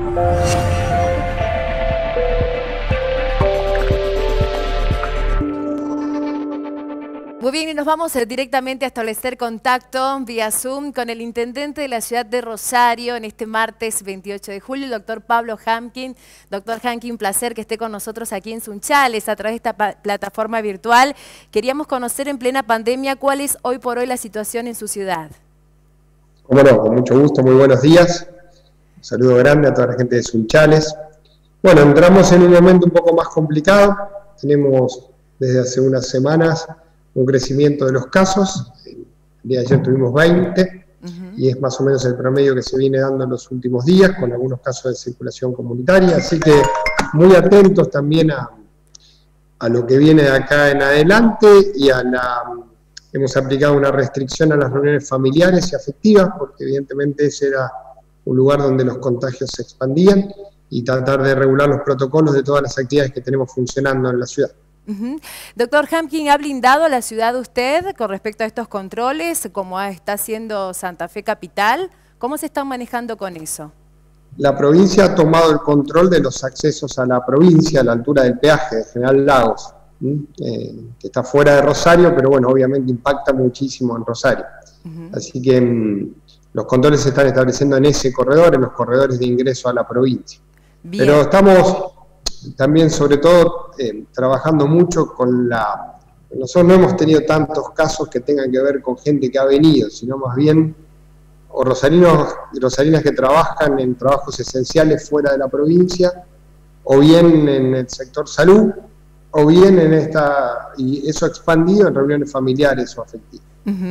Muy bien, y nos vamos directamente a establecer contacto vía Zoom con el intendente de la ciudad de Rosario en este martes 28 de julio, el doctor Pablo Hamkin. Doctor Hamkin, placer que esté con nosotros aquí en Sunchales a través de esta plataforma virtual. Queríamos conocer en plena pandemia cuál es hoy por hoy la situación en su ciudad. Cómo no, con mucho gusto, muy buenos días. Un saludo grande a toda la gente de Sunchales. Bueno, entramos en un momento un poco más complicado. Tenemos desde hace unas semanas un crecimiento de los casos. El día de ayer tuvimos 20 y es más o menos el promedio que se viene dando en los últimos días, con algunos casos de circulación comunitaria. Así que muy atentos también a lo que viene de acá en adelante y hemos aplicado una restricción a las reuniones familiares y afectivas, porque evidentemente ese era un lugar donde los contagios se expandían, y tratar de regular los protocolos de todas las actividades que tenemos funcionando en la ciudad. Doctor Hamkin, ¿ha blindado la ciudad usted con respecto a estos controles, como está haciendo Santa Fe Capital? ¿Cómo se están manejando con eso? La provincia ha tomado el control de los accesos a la provincia a la altura del peaje de General Lagos, que está fuera de Rosario, pero bueno, obviamente impacta muchísimo en Rosario. Así que los controles se están estableciendo en ese corredor, en los corredores de ingreso a la provincia. Bien. Pero estamos también, sobre todo, trabajando mucho con nosotros no hemos tenido tantos casos que tengan que ver con gente que ha venido, sino más bien o rosarinos y rosarinas que trabajan en trabajos esenciales fuera de la provincia, o bien en el sector salud, o bien y eso expandido en reuniones familiares o afectivas.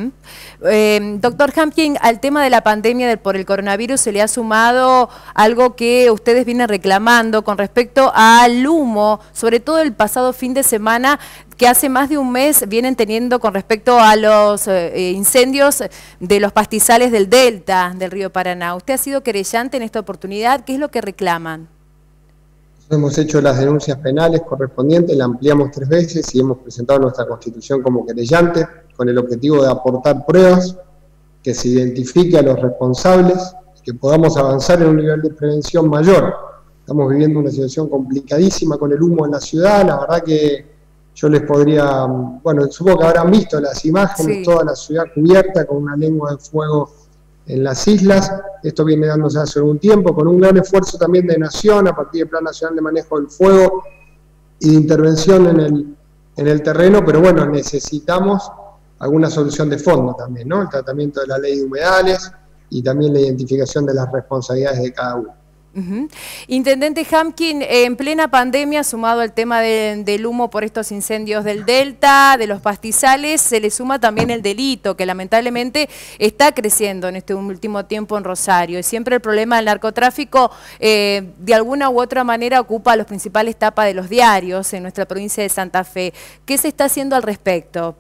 Doctor Hamkin, al tema de la pandemia por el coronavirus se le ha sumado algo que ustedes vienen reclamando con respecto al humo, sobre todo el pasado fin de semana, que hace más de un mes vienen teniendo con respecto a los incendios de los pastizales del delta del río Paraná. Usted ha sido querellante en esta oportunidad. ¿Qué es lo que reclaman? Hemos hecho las denuncias penales correspondientes, la ampliamos 3 veces y hemos presentado nuestra constitución como querellante, con el objetivo de aportar pruebas, que se identifique a los responsables, que podamos avanzar en un nivel de prevención mayor. Estamos viviendo una situación complicadísima con el humo en la ciudad. La verdad que yo les podría, bueno, supongo que habrán visto las imágenes, sí. Toda la ciudad cubierta con una lengua de fuego en las islas. Esto viene dándose hace algún tiempo, con un gran esfuerzo también de Nación, a partir del Plan Nacional de Manejo del Fuego y de intervención en el terreno, pero bueno, necesitamos alguna solución de fondo también, ¿no? El tratamiento de la ley de humedales y también la identificación de las responsabilidades de cada uno. Intendente Hamkin, en plena pandemia, sumado al tema del humo por estos incendios del delta, de los pastizales, se le suma también el delito, que lamentablemente está creciendo en este último tiempo en Rosario. Y siempre el problema del narcotráfico, de alguna u otra manera, ocupa las principales tapas de los diarios en nuestra provincia de Santa Fe. ¿Qué se está haciendo al respecto?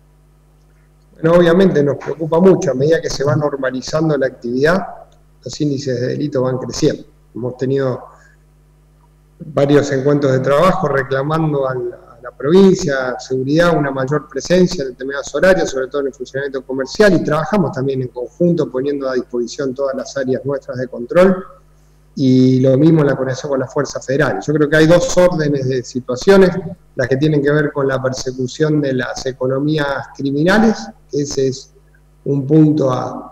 Bueno, obviamente nos preocupa mucho. A medida que se va normalizando la actividad, los índices de delito van creciendo. Hemos tenido varios encuentros de trabajo reclamando a la provincia, seguridad, una mayor presencia en determinados horarios, sobre todo en el funcionamiento comercial, y trabajamos también en conjunto poniendo a disposición todas las áreas nuestras de control, y lo mismo en la coordinación con la Fuerza Federal. Yo creo que hay 2 órdenes de situaciones, las que tienen que ver con la persecución de las economías criminales, que ese es un punto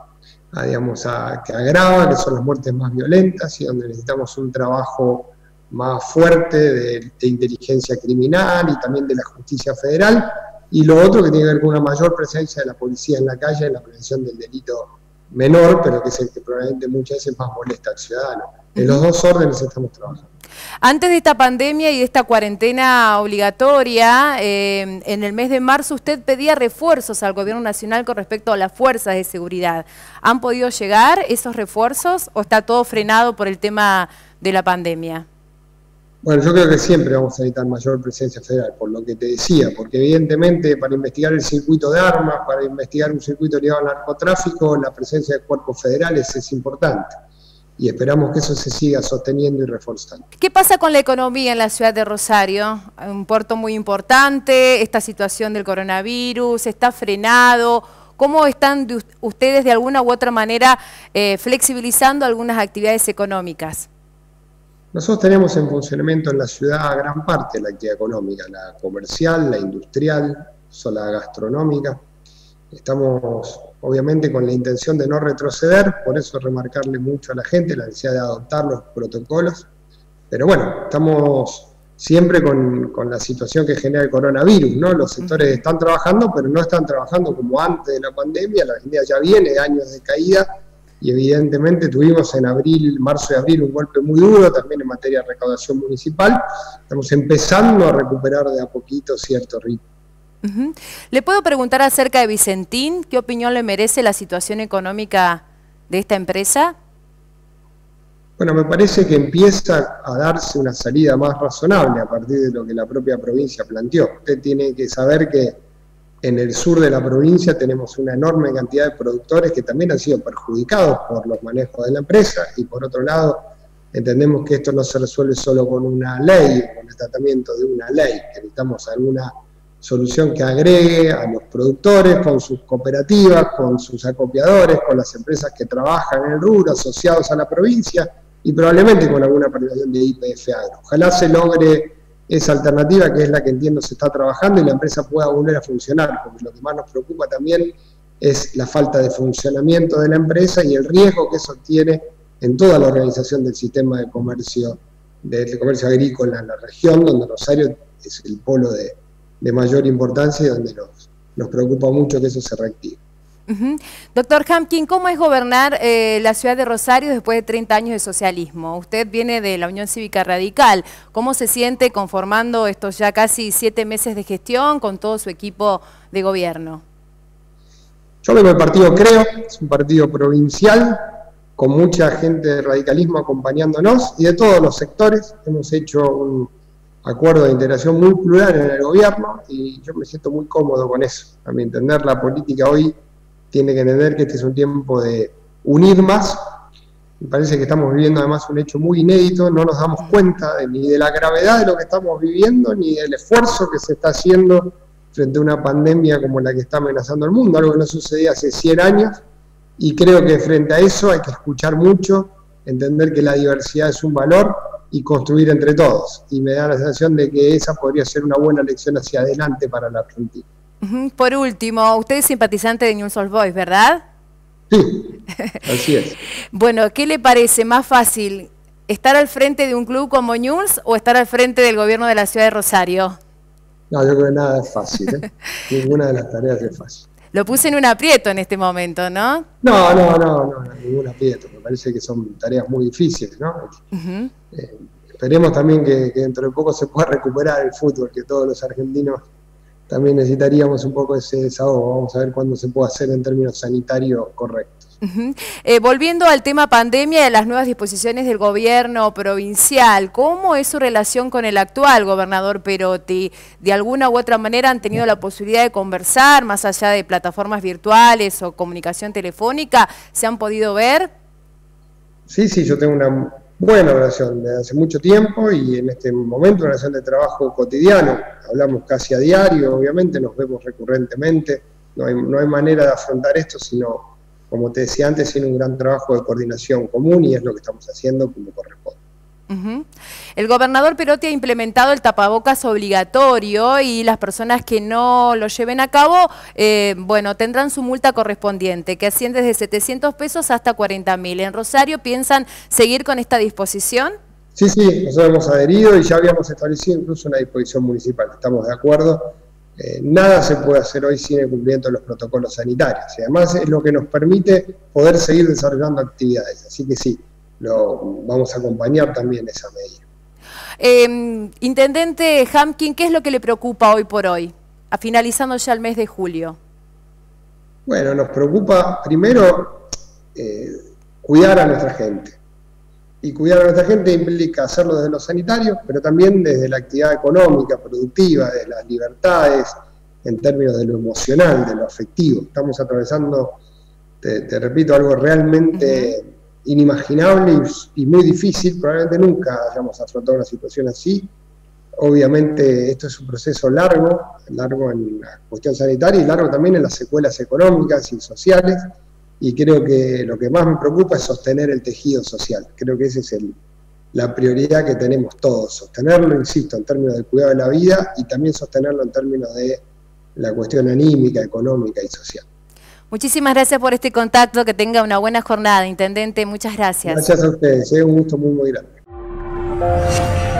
que agrava, que son las muertes más violentas y donde necesitamos un trabajo más fuerte de inteligencia criminal y también de la justicia federal, y lo otro que tiene que ver con una mayor presencia de la policía en la calle en la prevención del delito menor, pero que es el que probablemente muchas veces más molesta al ciudadano. En los 2 órdenes estamos trabajando. Antes de esta pandemia y de esta cuarentena obligatoria, en el mes de marzo usted pedía refuerzos al Gobierno Nacional con respecto a las fuerzas de seguridad. ¿Han podido llegar esos refuerzos o está todo frenado por el tema de la pandemia? Bueno, yo creo que siempre vamos a necesitar mayor presencia federal, por lo que te decía, porque evidentemente para investigar el circuito de armas, para investigar un circuito ligado al narcotráfico, la presencia de cuerpos federales es importante. Y esperamos que eso se siga sosteniendo y reforzando. ¿Qué pasa con la economía en la ciudad de Rosario? Un puerto muy importante, esta situación del coronavirus, está frenado. ¿Cómo están ustedes de alguna u otra manera flexibilizando algunas actividades económicas? Nosotros tenemos en funcionamiento en la ciudad gran parte de la actividad económica, la comercial, la industrial, la gastronómica. Estamos obviamente con la intención de no retroceder, por eso remarcarle mucho a la gente la necesidad de adoptar los protocolos. Pero bueno, estamos siempre con la situación que genera el coronavirus, ¿no? Los sectores están trabajando, pero no están trabajando como antes de la pandemia. La Argentina ya viene de años de caída y evidentemente tuvimos en marzo y abril un golpe muy duro también en materia de recaudación municipal. Estamos empezando a recuperar de a poquito cierto ritmo. ¿Le puedo preguntar acerca de Vicentín? ¿Qué opinión le merece la situación económica de esta empresa? Bueno, me parece que empieza a darse una salida más razonable a partir de lo que la propia provincia planteó. Usted tiene que saber que en el sur de la provincia tenemos una enorme cantidad de productores que también han sido perjudicados por los manejos de la empresa, y por otro lado entendemos que esto no se resuelve solo con una ley, con el tratamiento de una ley, que necesitamos alguna solución que agregue a los productores con sus cooperativas, con sus acopiadores, con las empresas que trabajan en el rubro asociados a la provincia y probablemente con alguna participación de YPF Agro. Ojalá se logre esa alternativa, que es la que entiendo se está trabajando, y la empresa pueda volver a funcionar, porque lo que más nos preocupa también es la falta de funcionamiento de la empresa y el riesgo que eso tiene en toda la organización del sistema de comercio agrícola en la región, donde Rosario es el polo de mayor importancia y donde nos preocupa mucho que eso se reactive. Doctor Hamkin, ¿cómo es gobernar la ciudad de Rosario después de 30 años de socialismo? Usted viene de la Unión Cívica Radical. ¿Cómo se siente conformando estos ya casi 7 meses de gestión con todo su equipo de gobierno? Yo vengo del partido Creo, es un partido provincial, con mucha gente de radicalismo acompañándonos y de todos los sectores. Hemos hecho un acuerdo de integración muy plural en el gobierno y yo me siento muy cómodo con eso. A mi entender, la política hoy tiene que entender que este es un tiempo de unir más. Me parece que estamos viviendo además un hecho muy inédito, no nos damos cuenta ni de la gravedad de lo que estamos viviendo, ni del esfuerzo que se está haciendo frente a una pandemia como la que está amenazando el mundo, algo que no sucedía hace 100 años, y creo que frente a eso hay que escuchar mucho, entender que la diversidad es un valor y construir entre todos. Y me da la sensación de que esa podría ser una buena lección hacia adelante para la Argentina. Por último, usted es simpatizante de Newell's Old Boys, ¿verdad? Sí, así es. Bueno, ¿qué le parece más fácil, estar al frente de un club como Newell's o estar al frente del gobierno de la ciudad de Rosario? No, yo creo que nada es fácil, ¿eh? Ninguna de las tareas es fácil. Lo puse en un aprieto en este momento, ¿no? No, ningún aprieto. Me parece que son tareas muy difíciles, ¿no? Esperemos también que dentro de poco se pueda recuperar el fútbol, que todos los argentinos también necesitaríamos un poco ese desahogo. Vamos a ver cuándo se puede hacer en términos sanitarios correctos. Volviendo al tema pandemia y a las nuevas disposiciones del gobierno provincial, ¿cómo es su relación con el actual gobernador Perotti? ¿De alguna u otra manera han tenido la posibilidad de conversar, más allá de plataformas virtuales o comunicación telefónica? ¿Se han podido ver? Sí, yo tengo una buena relación desde hace mucho tiempo y en este momento una relación de trabajo cotidiano. Hablamos casi a diario, obviamente, nos vemos recurrentemente. No hay manera de afrontar esto sino, como te decía antes, sin un gran trabajo de coordinación común, y es lo que estamos haciendo como corresponde. El gobernador Perotti ha implementado el tapabocas obligatorio y las personas que no lo lleven a cabo, bueno, tendrán su multa correspondiente, que asciende desde 700 pesos hasta 40.000. ¿En Rosario piensan seguir con esta disposición? Sí, nosotros hemos adherido y ya habíamos establecido incluso una disposición municipal. Estamos de acuerdo. Nada se puede hacer hoy sin el cumplimiento de los protocolos sanitarios. Y además es lo que nos permite poder seguir desarrollando actividades. Así que sí, vamos a acompañar también esa medida. Intendente Hamkin, ¿qué es lo que le preocupa hoy por hoy, finalizando ya el mes de julio? Bueno, nos preocupa primero cuidar a nuestra gente. Y cuidar a nuestra gente implica hacerlo desde lo sanitario, pero también desde la actividad económica, productiva, de las libertades, en términos de lo emocional, de lo afectivo. Estamos atravesando, te repito, algo realmente inimaginable y muy difícil. Probablemente nunca hayamos afrontado una situación así. Obviamente esto es un proceso largo en la cuestión sanitaria y largo también en las secuelas económicas y sociales. Y creo que lo que más me preocupa es sostener el tejido social. Creo que ese es la prioridad que tenemos todos, sostenerlo, insisto, en términos del cuidado de la vida y también sostenerlo en términos de la cuestión anímica, económica y social. Muchísimas gracias por este contacto, que tenga una buena jornada, Intendente, muchas gracias. Gracias a ustedes, un gusto muy, muy grande.